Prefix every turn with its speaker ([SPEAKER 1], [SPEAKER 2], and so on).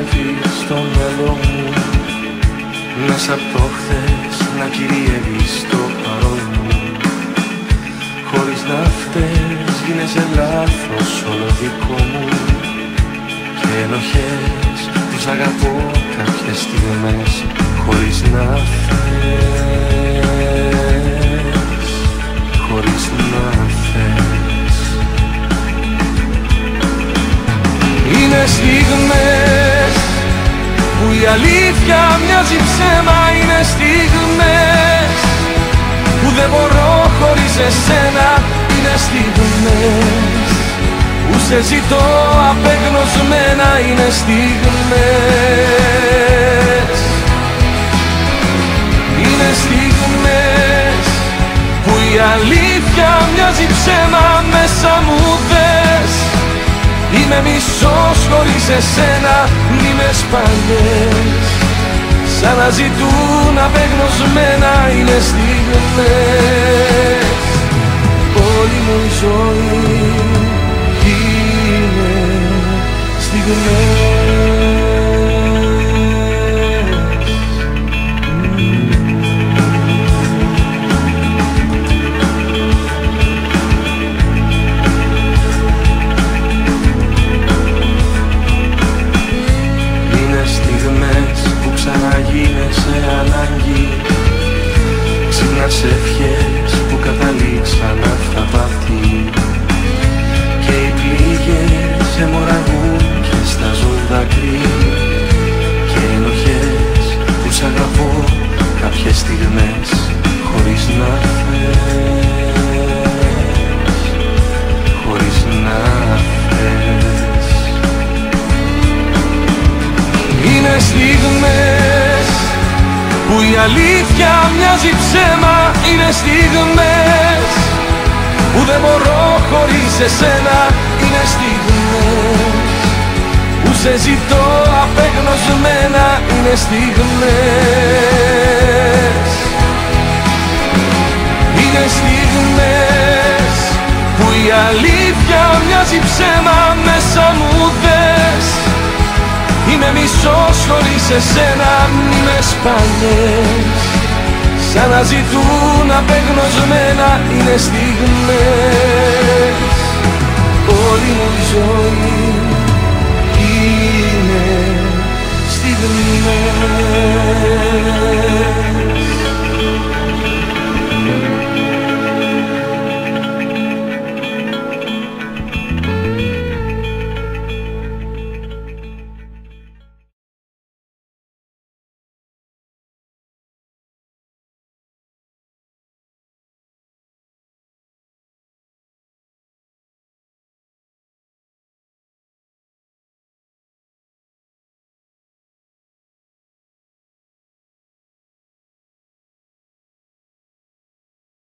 [SPEAKER 1] κάτι στο μυαλό μου, μέσα από το χθες να κυριεύει στο παρόν μου. Χωρίς να φταίς γίνεσαι λάθος όλο δικό μου, και ενοχές που σ' αγαπώ κάποιες στιγμές χωρίς να θες, χωρίς να θες. Είναι στιγμές που η αλήθεια μοιάζει ψέμα, είναι στιγμές που δεν μπορώ χωρίς εσένα, είναι στιγμές που σε ζητώ απεγνωσμένα, είναι στιγμές. Είναι στιγμές που η αλήθεια μοιάζει ψέμα, μέσα μου δες. Είμαι μισός χωρίς εσένα, μη με σπάνιες, σαν να ζητούν απεγνωσμένα, είναι στιγμές. Όλη μου η ζωή είναι στιγμές. Είναι στιγμές που ξαναγίνεσαι ανάγκη, ξύπνας ευχές που καταλήξαν αυταπάτη, και οι πληγές αιμορραγούν και στάζουν δάκρυ, και ενοχές που σ' αγαπώ κάποιες στιγμές χωρίς να θες, χωρίς να θες. Είναι στιγμές που η αλήθεια μοιάζει ψέμα, είναι στιγμές που δεν μπορώ χωρίς εσένα, είναι στιγμές που σε ζητώ απεγνωσμένα, είναι στιγμές. Είναι στιγμές που η αλήθεια μοιάζει ψέμα, μέσα μου δες. Είμαι μισός χωρίς εσένα, μη με σπάνιες, σαν να ζητούν απεγνωσμένα, είναι στιγμές. Όλη μου η ζωή είναι στιγμές.